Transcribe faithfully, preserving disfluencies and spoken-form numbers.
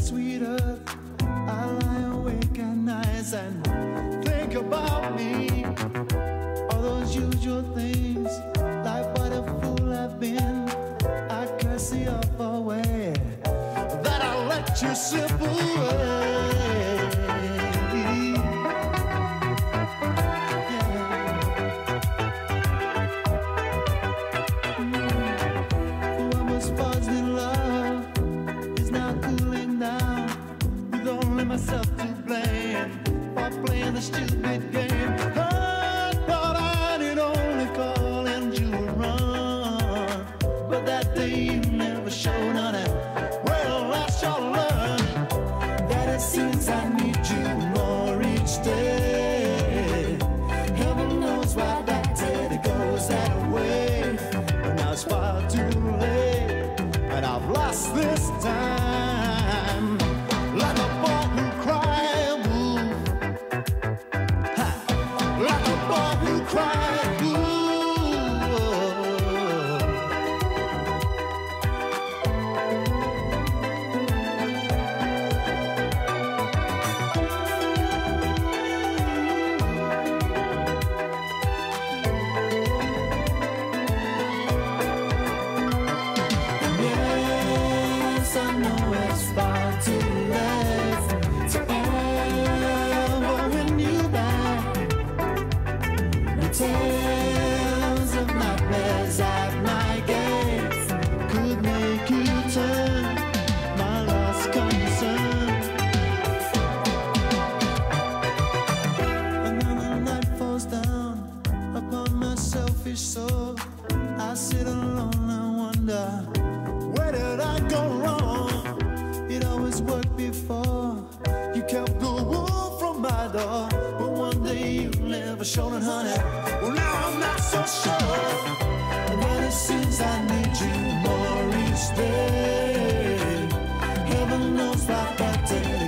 sweeter. I lie awake at nights and think about me. All those usual things, like what a fool I've been. I curse the awful way that I let you slip away. Myself to blame for playing the stupid game. I thought I did only call and you were wrong, but that day you never showed on it. Well, I shall learn that it seems I need you more each day. Heaven knows why that day goes that way, but now it's far too late, and I've lost this time. Like a boy who cried, ooh. Ha. Like a boy who cried, ooh. Yes, I know it's far too late to ever win you back. The tales of nightmares at my gates could make you turn my lost concern. Another night falls down upon my selfish soul. I sit alone and wonder, where did I go wrong? It always worked before. You kept the wolf from my door, but one day you never showed it, honey. Well, now I'm not so sure. And then it seems I need you more each day. Heaven knows what that day